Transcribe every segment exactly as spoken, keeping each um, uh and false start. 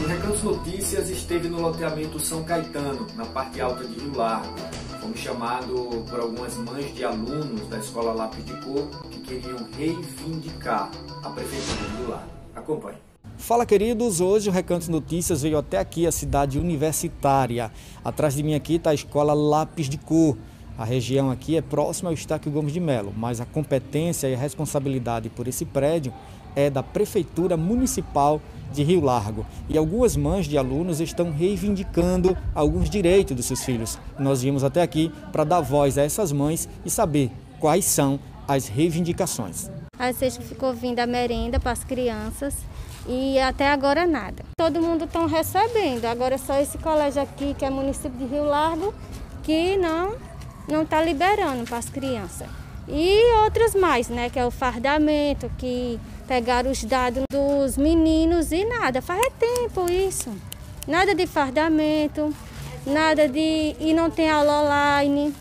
O Recantos Notícias esteve no loteamento São Caetano, na parte alta de Rio Largo. Fomos chamados por algumas mães de alunos da Escola Lápis de Cor que queriam reivindicar a Prefeitura de Rio Largo. Acompanhe. Fala, queridos, hoje o Recantos Notícias veio até aqui, a cidade universitária. Atrás de mim aqui está a Escola Lápis de Cor. A região aqui é próxima ao Estácio Gomes de Melo, mas a competência e a responsabilidade por esse prédio é da Prefeitura Municipal de Rio Largo. E algumas mães de alunos estão reivindicando alguns direitos dos seus filhos. Nós viemos até aqui para dar voz a essas mães e saber quais são as reivindicações. A sexta ficou vindo a merenda para as crianças e até agora nada. Todo mundo está recebendo, agora só esse colégio aqui, que é município de Rio Largo, que não não está liberando para as crianças. E outros mais, né, que é o fardamento, que pegaram os dados dos meninos e nada, faz tempo isso. Nada de fardamento, nada de... e não tem aula online,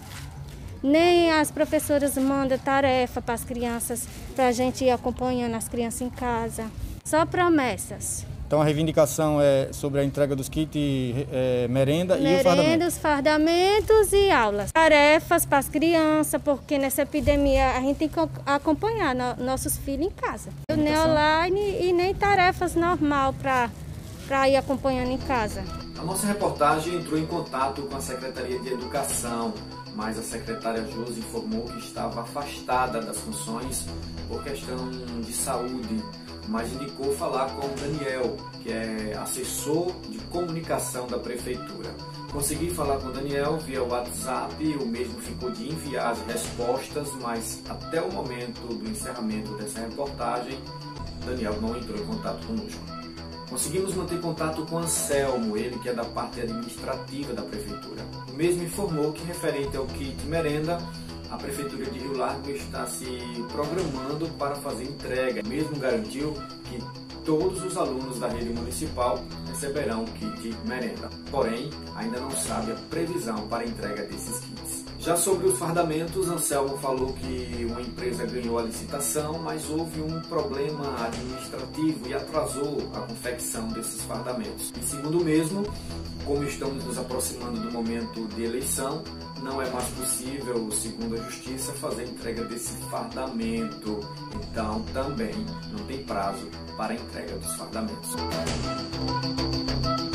nem as professoras mandam tarefa para as crianças, para a gente ir acompanhando as crianças em casa. Só promessas. Então a reivindicação é sobre a entrega dos kits, é, merenda, merenda e o fardamento. Merendas, fardamentos e aulas. Tarefas para as crianças, porque nessa epidemia a gente tem que acompanhar no, nossos filhos em casa. Nem online e nem tarefas normal para ir acompanhando em casa. A nossa reportagem entrou em contato com a Secretaria de Educação, mas a secretária Josi informou que estava afastada das funções por questão de saúde, mas indicou falar com o Daniel, que é assessor de comunicação da Prefeitura. Consegui falar com o Daniel via WhatsApp, o mesmo ficou de enviar as respostas, mas até o momento do encerramento dessa reportagem, Daniel não entrou em contato conosco. Conseguimos manter contato com Anselmo, ele que é da parte administrativa da Prefeitura. O mesmo informou que, referente ao kit merenda, a Prefeitura de Rio Largo está se programando para fazer entrega. O mesmo garantiu que todos os alunos da rede municipal receberão o kit merenda. Porém, ainda não sabe a previsão para a entrega desses kits. Já sobre os fardamentos, Anselmo falou que uma empresa ganhou a licitação, mas houve um problema administrativo e atrasou a confecção desses fardamentos. E segundo o mesmo, como estamos nos aproximando do momento de eleição, não é mais possível, segundo a Justiça, fazer a entrega desse fardamento. Então, também não tem prazo para a entrega dos fardamentos.